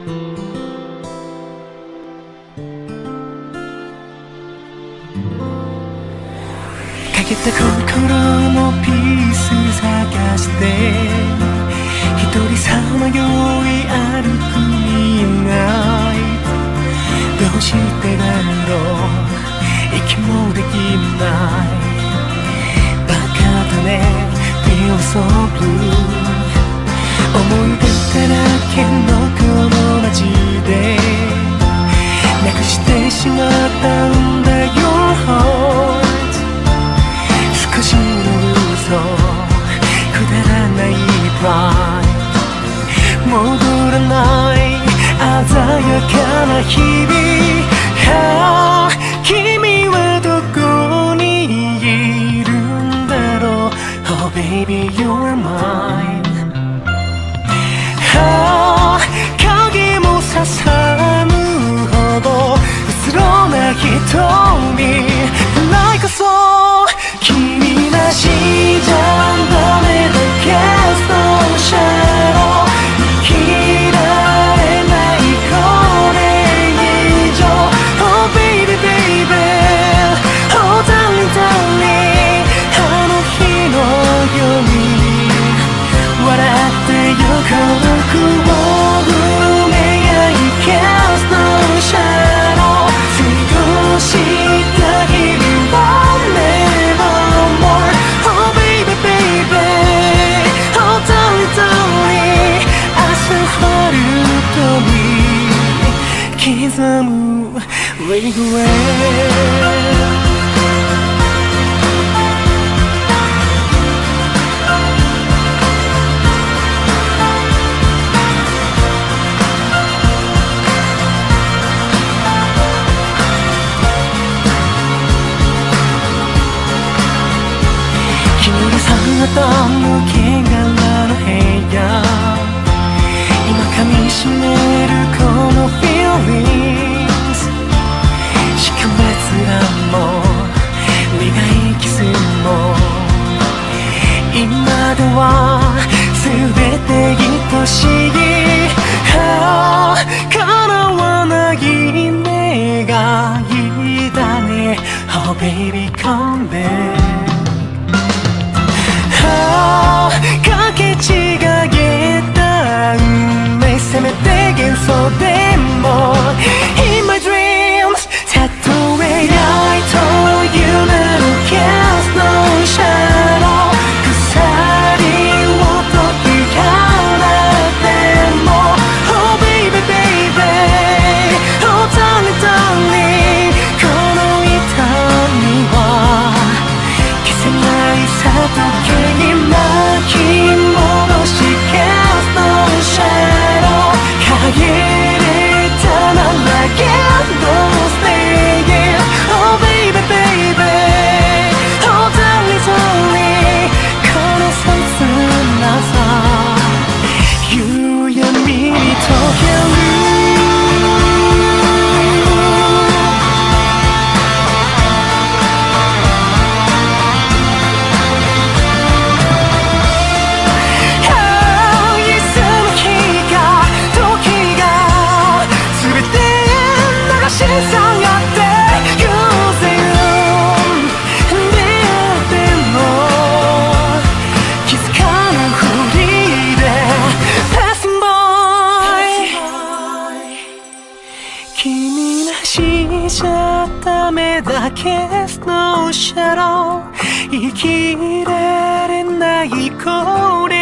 欠けた心のピース探して一人さまよい歩くmidnight。どうしてだろう息もできないバカだね Feel so blue。 思い出だらけのこの街でなくしてしまったんだ Your heart。少しの嘘くだらない pride 戻らない鮮やかな日々、はあ、君はどこにいるんだろう Oh baby you're mine。 はあ、影もささむほどうつろな瞳ないこそ君なしじゃダメだけどシャドウ生きられないこれ以上 Oh baby baby Oh darling darling あの日のように笑ってよ孤独を埋め合い Cast no shadow 過ごした日々は刻む regret。 君が去った抜け殻の部屋今噛みしめるこの feelings しかめつらも苦いキスも今では全て愛しい、はあ、叶わない願いだね Oh baby come back。 はあ、かけ違えた運命せめて幻想でも In my dreams たとえ愛という名の Cast no shadow 鎖を解き放っても Oh baby baby Oh darling darling この痛みは消せないさ時計に巻き戻し Cast no shadow 限れたなら Get no staying Oh baby baby Oh darling darling この切なさ夕闇に溶けるじゃダメだ Cast no shadow 生きられないこれ